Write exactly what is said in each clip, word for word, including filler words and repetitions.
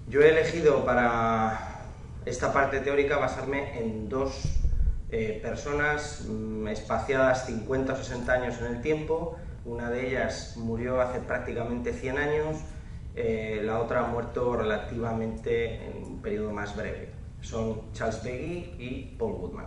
Yo he elegido para esta parte teórica basarme en dos eh, personas mmm, espaciadas cincuenta o sesenta años en el tiempo. Una de ellas murió hace prácticamente cien años, eh, la otra ha muerto relativamente en un periodo más breve. Son Charles Péguy y Paul Goodman.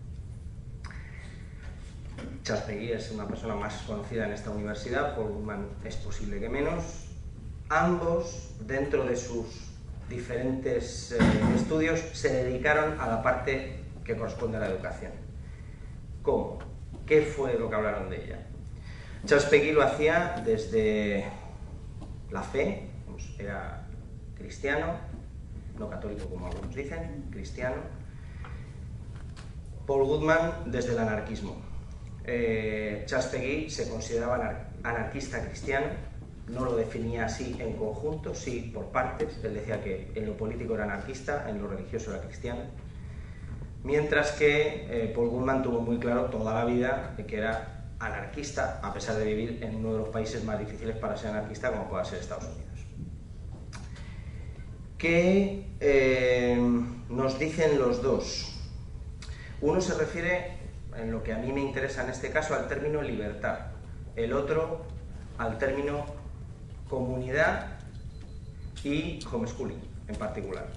Charles Péguy es una persona más conocida en esta universidad, Paul Goodman es posible que menos. Ambos, dentro de sus diferentes eh, estudios, se dedicaron a la parte que corresponde a la educación. ¿Cómo? ¿Qué fue lo que hablaron de ella? Charles Péguy lo hacía desde la fe, era cristiano, no católico como algunos dicen, cristiano. Paul Goodman desde el anarquismo. Eh, Charles Péguy se consideraba anar anarquista cristiano, no lo definía así en conjunto, sí por partes. Él decía que en lo político era anarquista, en lo religioso era cristiano, mientras que eh, Paul Goodman tuvo muy claro toda la vida de que era anarquista, a pesar de vivir en uno de los países más difíciles para ser anarquista, como pueda ser Estados Unidos. ¿Qué eh, nos dicen los dos? Uno se refiere, en lo que a mí me interesa en este caso, al término libertad, el otro al término comunidad y homeschooling en particular.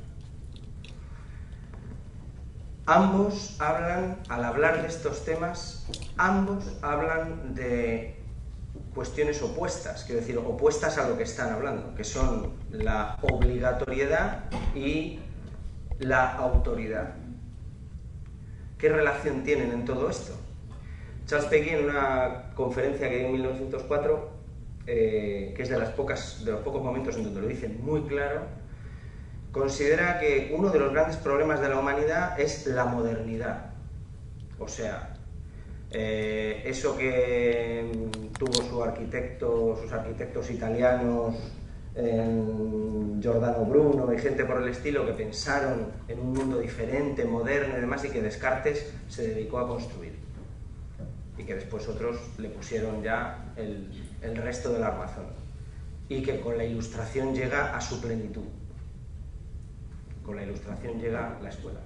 Ambos hablan, al hablar de estos temas, ambos hablan de cuestiones opuestas, quiero decir, opuestas a lo que están hablando, que son la obligatoriedad y la autoridad. ¿Qué relación tienen en todo esto? Charles Péguy, en una conferencia que dio en mil novecientos cuatro, eh, que es de, las pocas, de los pocos momentos en donde lo dice muy claro, considera que uno de los grandes problemas de la humanidad es la modernidad. O sea, eh, eso que tuvo su arquitecto, sus arquitectos italianos, eh, Giordano Bruno y gente por el estilo, que pensaron en un mundo diferente, moderno y demás, y que Descartes se dedicó a construir. Y que después otros le pusieron ya el, el resto del armazón. Y que con la Ilustración llega a su plenitud. Con la Ilustración llega la escuela.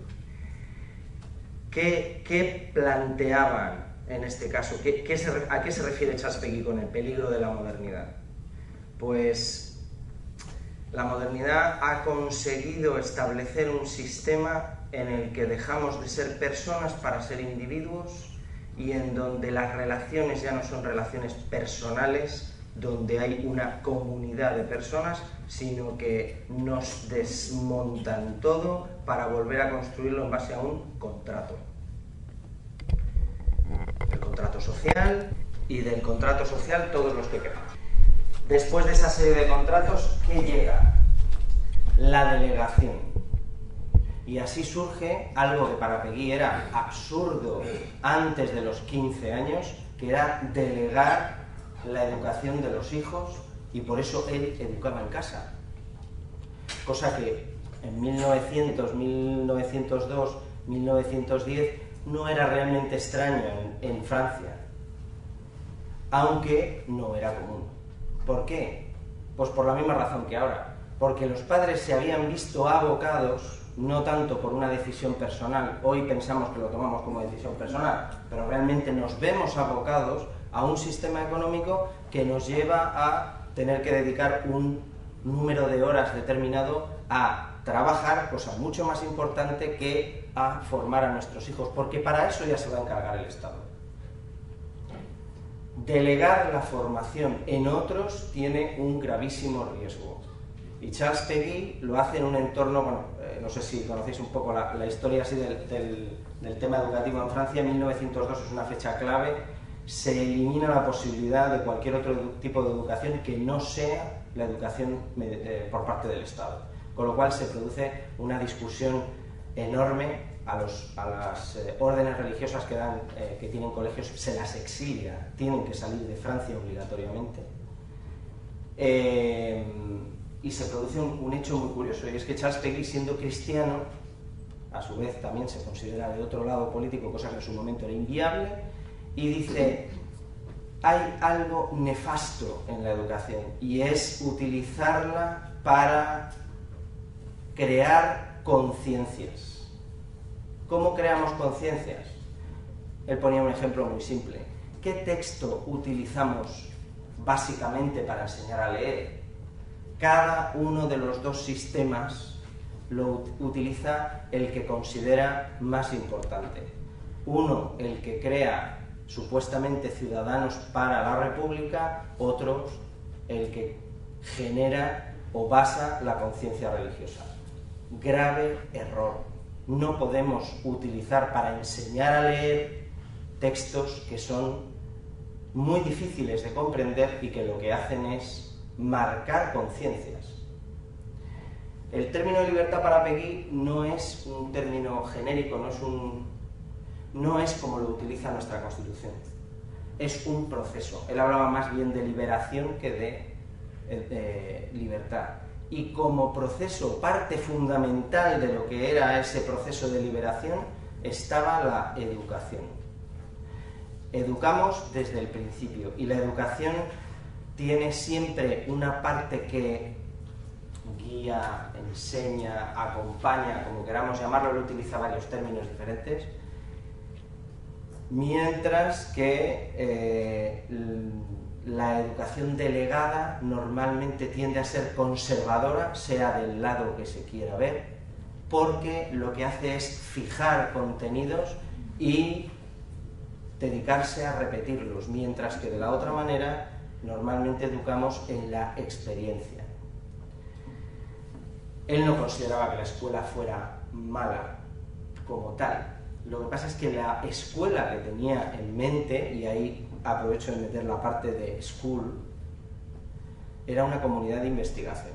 ¿Qué, qué planteaban en este caso? ¿Qué, qué se, ¿A qué se refiere Charles Péguy con el peligro de la modernidad? Pues la modernidad ha conseguido establecer un sistema en el que dejamos de ser personas para ser individuos y en donde las relaciones ya no son relaciones personales, donde hay una comunidad de personas, sino que nos desmontan todo para volver a construirlo en base a un contrato. El contrato social, y del contrato social todos los que queramos. Después de esa serie de contratos, ¿qué llega? La delegación. Y así surge algo que para Péguy era absurdo antes de los quince años, que era delegar la educación de los hijos, y por eso él educaba en casa. Cosa que en mil novecientos, mil novecientos dos, mil novecientos diez no era realmente extraño en, en Francia, aunque no era común. ¿Por qué? Pues por la misma razón que ahora, porque los padres se habían visto abocados, no tanto por una decisión personal, hoy pensamos que lo tomamos como decisión personal, pero realmente nos vemos abocados a un sistema económico que nos lleva a tener que dedicar un número de horas determinado a trabajar, cosa mucho más importante que a formar a nuestros hijos, porque para eso ya se va a encargar el Estado. Delegar la formación en otros tiene un gravísimo riesgo. Y Charles Péguy lo hace en un entorno, bueno, eh, no sé si conocéis un poco la, la historia así del, del, del tema educativo en Francia. mil novecientos dos es una fecha clave, se elimina la posibilidad de cualquier otro tipo de educación que no sea la educación eh, por parte del Estado. Con lo cual se produce una discusión enorme, a, los, a las eh, órdenes religiosas que, dan, eh, que tienen colegios, se las exilia, tienen que salir de Francia obligatoriamente. Eh, y se produce un, un hecho muy curioso, y es que Charles Péguy, siendo cristiano, a su vez también se considera de otro lado político, cosa que en su momento era inviable, y dice: hay algo nefasto en la educación, y es utilizarla para crear conciencias. ¿Cómo creamos conciencias? Él ponía un ejemplo muy simple. ¿Qué texto utilizamos básicamente para enseñar a leer? Cada uno de los dos sistemas lo utiliza el que considera más importante. Uno, el que crea supuestamente ciudadanos para la República, otros, el que genera o basa la conciencia religiosa. Grave error. No podemos utilizar para enseñar a leer textos que son muy difíciles de comprender y que lo que hacen es marcar conciencias. El término libertad para Peggy no es un término genérico, no es, un, no es como lo utiliza nuestra Constitución. Es un proceso. Él hablaba más bien de liberación que de, de libertad. Y como proceso, parte fundamental de lo que era ese proceso de liberación, estaba la educación. Educamos desde el principio, y la educación tiene siempre una parte que guía, enseña, acompaña, como queramos llamarlo, él utiliza varios términos diferentes, mientras que eh, la educación delegada normalmente tiende a ser conservadora, sea del lado que se quiera ver, porque lo que hace es fijar contenidos y dedicarse a repetirlos, mientras que de la otra manera normalmente educamos en la experiencia. Él no consideraba que la escuela fuera mala como tal. Lo que pasa es que la escuela que tenía en mente, y ahí aprovecho de meter la parte de school, era una comunidad de investigación.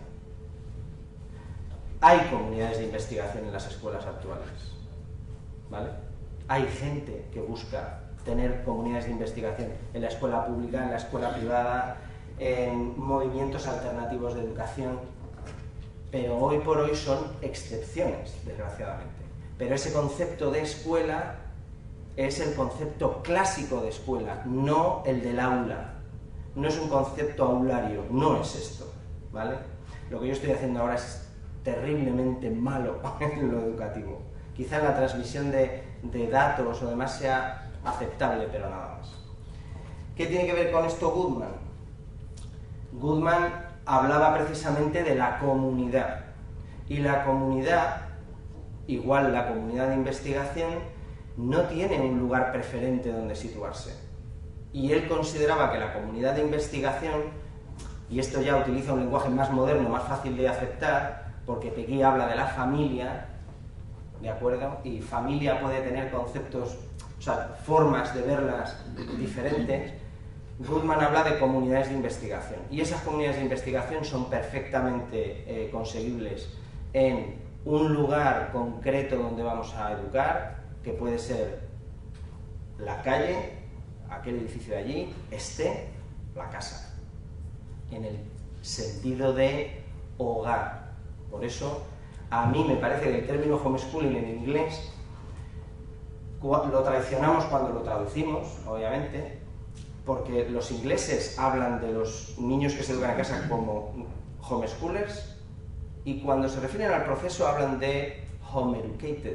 Hay comunidades de investigación en las escuelas actuales, ¿vale? Hay gente que busca tener comunidades de investigación en la escuela pública, en la escuela privada, en movimientos alternativos de educación, pero hoy por hoy son excepciones, desgraciadamente. Pero ese concepto de escuela es el concepto clásico de escuela, no el del aula. No es un concepto aulario, no es esto, ¿vale? Lo que yo estoy haciendo ahora es terriblemente malo en lo educativo. Quizá la transmisión de, de datos o demás sea aceptable, pero nada más. ¿Qué tiene que ver con esto Goodman? Goodman hablaba precisamente de la comunidad, y la comunidad, igual la comunidad de investigación, no tiene un lugar preferente donde situarse. Y él consideraba que la comunidad de investigación, y esto ya utiliza un lenguaje más moderno, más fácil de aceptar, porque Peggy habla de la familia, ¿de acuerdo? Y familia puede tener conceptos, o sea, formas de verlas diferentes. Goodman habla de comunidades de investigación, y esas comunidades de investigación son perfectamente eh, conseguibles en un lugar concreto donde vamos a educar, que puede ser la calle, aquel edificio de allí, este, la casa, en el sentido de hogar. Por eso, a mí me parece que el término homeschooling en inglés lo traicionamos cuando lo traducimos, obviamente, porque los ingleses hablan de los niños que se educan en casa como homeschoolers, y cuando se refieren al proceso hablan de home educated,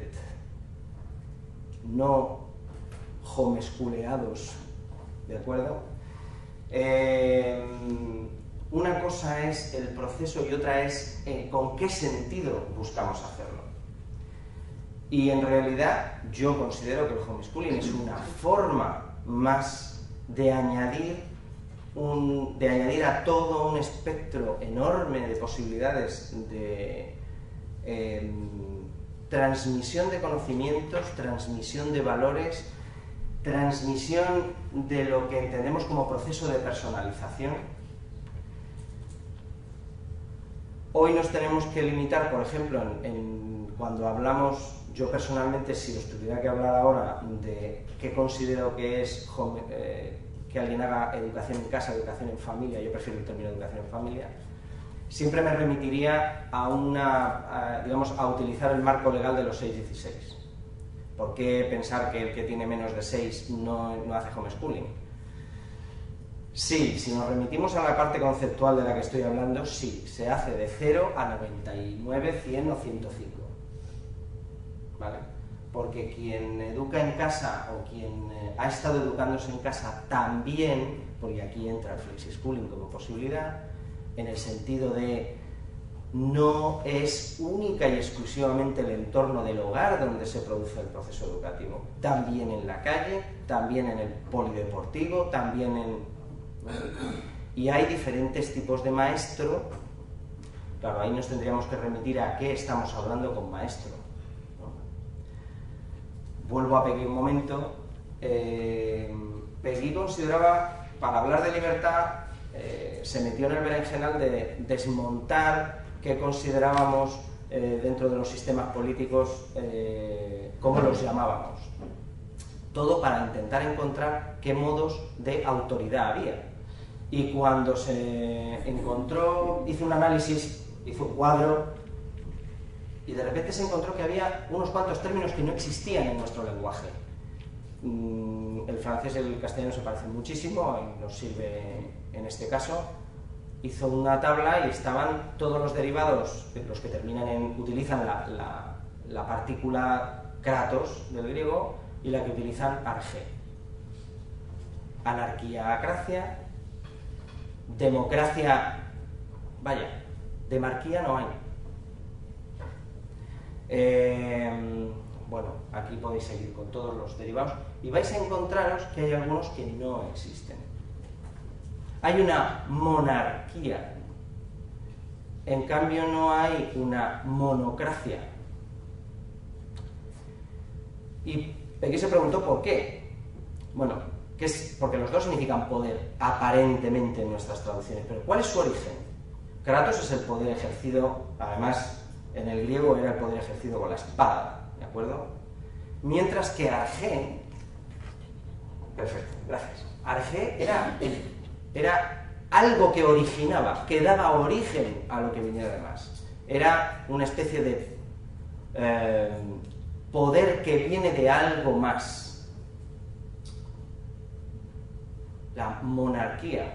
no homeschooleados, ¿de acuerdo? Eh, una cosa es el proceso y otra es eh, con qué sentido buscamos hacerlo. Y en realidad yo considero que el homeschooling es una forma más de añadir, un, de añadir a todo un espectro enorme de posibilidades de eh, transmisión de conocimientos, transmisión de valores, transmisión de lo que entendemos como proceso de personalización. Hoy nos tenemos que limitar, por ejemplo, en, en, cuando hablamos, yo personalmente, si os tuviera que hablar ahora de qué considero que es home, eh, que alguien haga educación en casa, educación en familia, yo prefiero el término educación en familia, siempre me remitiría a una, a, digamos, a utilizar el marco legal de los seis dieciséis. ¿Por qué pensar que el que tiene menos de seis no, no hace homeschooling? Sí, si nos remitimos a la parte conceptual de la que estoy hablando, sí, se hace de cero a noventa y nueve, cien o ciento cinco. ¿Vale? Porque quien educa en casa o quien eh, ha estado educándose en casa también, porque aquí entra el flexischooling como posibilidad, en el sentido de no es única y exclusivamente el entorno del hogar donde se produce el proceso educativo, también en la calle, también en el polideportivo, también en... Y hay diferentes tipos de maestro. Claro, ahí nos tendríamos que remitir a qué estamos hablando con maestro, ¿no? Vuelvo a Peggy un momento. Eh, Peggy consideraba, para hablar de libertad, eh, se metió en el berenjenal de desmontar qué considerábamos eh, dentro de los sistemas políticos, eh, cómo los llamábamos. Todo para intentar encontrar qué modos de autoridad había. Y cuando se encontró, hizo un análisis, hizo un cuadro, y de repente se encontró que había unos cuantos términos que no existían en nuestro lenguaje. El francés y el castellano se parecen muchísimo, y nos sirve en este caso. Hizo una tabla y estaban todos los derivados, los que terminan en, utilizan la, la, la partícula kratos del griego y la que utilizan arge. Anarquía, acracia, democracia, vaya, demarquía no hay. Eh, bueno, aquí podéis seguir con todos los derivados y vais a encontraros que hay algunos que no existen. Hay una monarquía, en cambio no hay una monocracia. Y Peggy se preguntó por qué. Bueno, que es porque los dos significan poder, aparentemente en nuestras traducciones, pero ¿cuál es su origen? Kratos es el poder ejercido, además en el griego era el poder ejercido con la espada, ¿de acuerdo? Mientras que arge, perfecto, gracias, arge era, era algo que originaba, que daba origen a lo que viniera de más. Era una especie de eh, poder que viene de algo más. La monarquía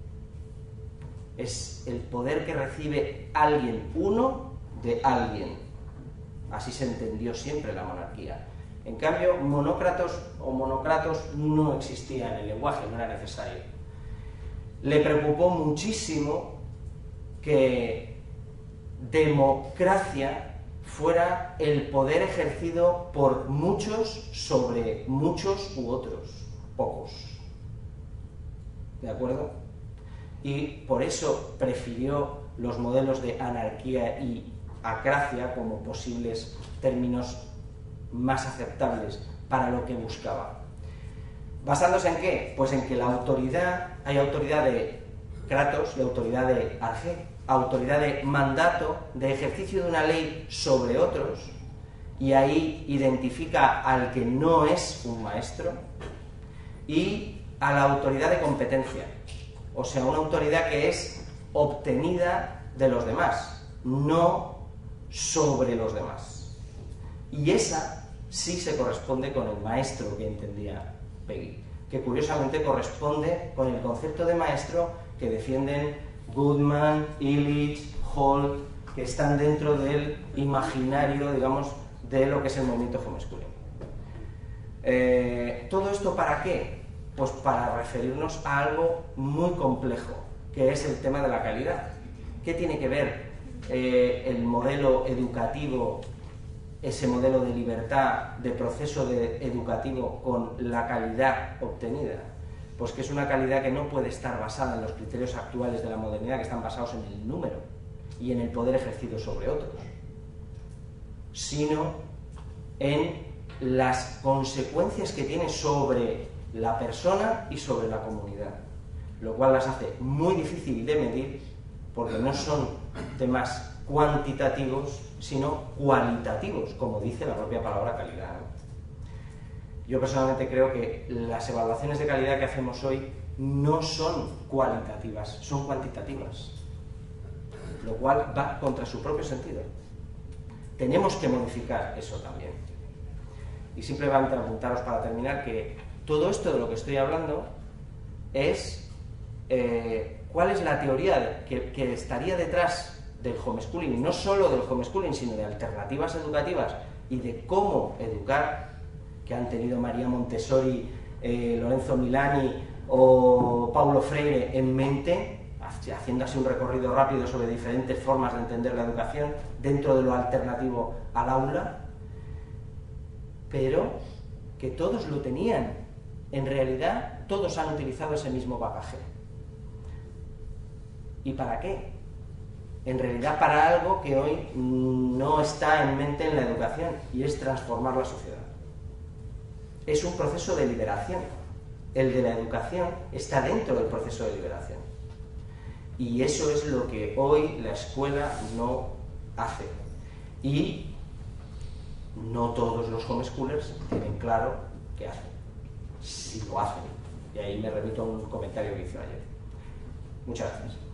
es el poder que recibe alguien, uno de alguien. Así se entendió siempre la monarquía. En cambio, monócratos o monocratos no existía en el lenguaje, no era necesario. Le preocupó muchísimo que democracia fuera el poder ejercido por muchos sobre muchos u otros, pocos. ¿De acuerdo? Y por eso prefirió los modelos de anarquía y acracia como posibles términos más aceptables para lo que buscaba. ¿Basándose en qué? Pues en que la autoridad, hay autoridad de kratos y autoridad de arge, autoridad de mandato, de ejercicio de una ley sobre otros, y ahí identifica al que no es un maestro, y a la autoridad de competencia, o sea, una autoridad que es obtenida de los demás, no sobre los demás. Y esa sí se corresponde con el maestro que entendía Peggy, que curiosamente corresponde con el concepto de maestro que defienden Goodman, Illich, Hall, que están dentro del imaginario, digamos, de lo que es el movimiento homeschooling. Eh, ¿Todo esto para qué? Pues para referirnos a algo muy complejo, que es el tema de la calidad. ¿Qué tiene que ver eh, el modelo educativo, ese modelo de libertad, de proceso de educativo con la calidad obtenida? Pues que es una calidad que no puede estar basada en los criterios actuales de la modernidad, que están basados en el número y en el poder ejercido sobre otros, sino en las consecuencias que tiene sobre la persona y sobre la comunidad, lo cual las hace muy difícil de medir porque no son temas cuantitativos, sino cualitativos, como dice la propia palabra calidad, ¿no? Yo personalmente creo que las evaluaciones de calidad que hacemos hoy no son cualitativas, son cuantitativas, lo cual va contra su propio sentido. Tenemos que modificar eso también. Y simplemente apuntaros para terminar que todo esto de lo que estoy hablando es eh, cuál es la teoría que, que estaría detrás del homeschooling, no solo del homeschooling, sino de alternativas educativas y de cómo educar, que han tenido María Montessori, eh, Lorenzo Milani o Paulo Freire en mente, haciendo así un recorrido rápido sobre diferentes formas de entender la educación dentro de lo alternativo al aula, pero que todos lo tenían. En realidad, todos han utilizado ese mismo bagaje. ¿Y para qué? En realidad para algo que hoy no está en mente en la educación, y es transformar la sociedad. Es un proceso de liberación. El de la educación está dentro del proceso de liberación. Y eso es lo que hoy la escuela no hace. Y no todos los homeschoolers tienen claro qué hacen. Si lo hacen. Y ahí me remito a un comentario que hice ayer. Muchas gracias.